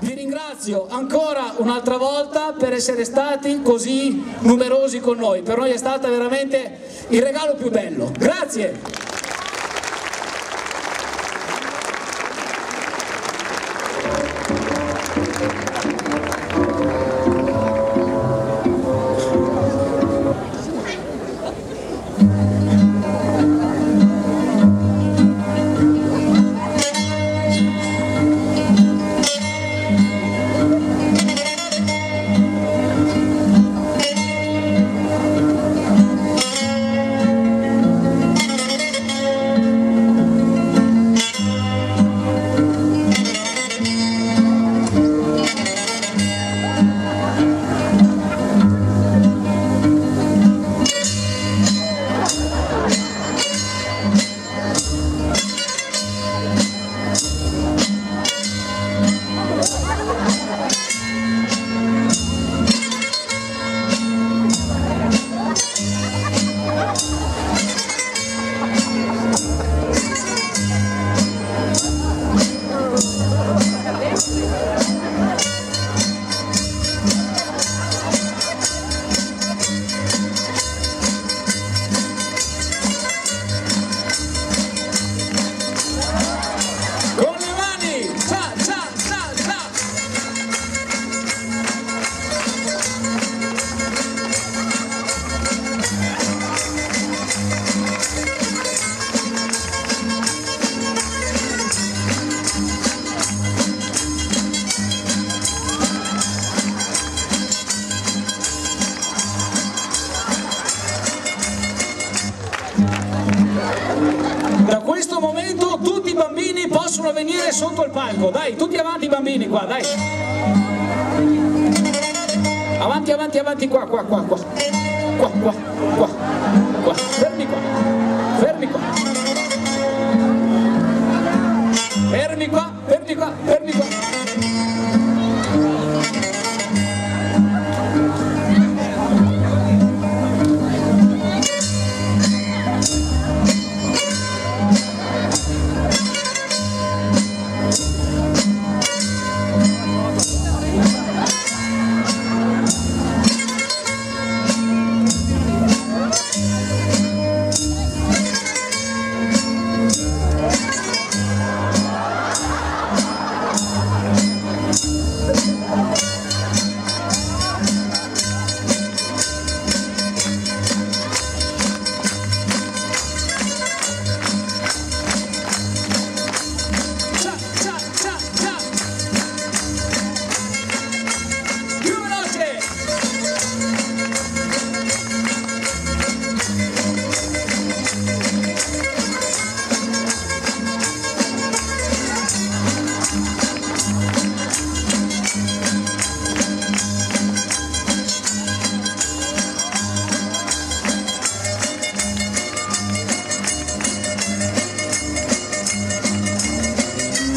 Vi ringrazio ancora un'altra volta per essere stati così numerosi con noi. Per noi è stato veramente il regalo più bello. Grazie! Da questo momento tutti i bambini possono venire sotto il palco, dai, tutti avanti bambini qua, dai. Avanti, avanti, avanti, qua, qua, qua, qua. Qua, qua, qua, qua, fermi qua, fermi qua. Fermi qua, fermi qua, fermi qua.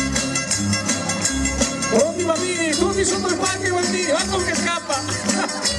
Pronti bambini, tutti sotto il palco i bambini, guarda che scappa!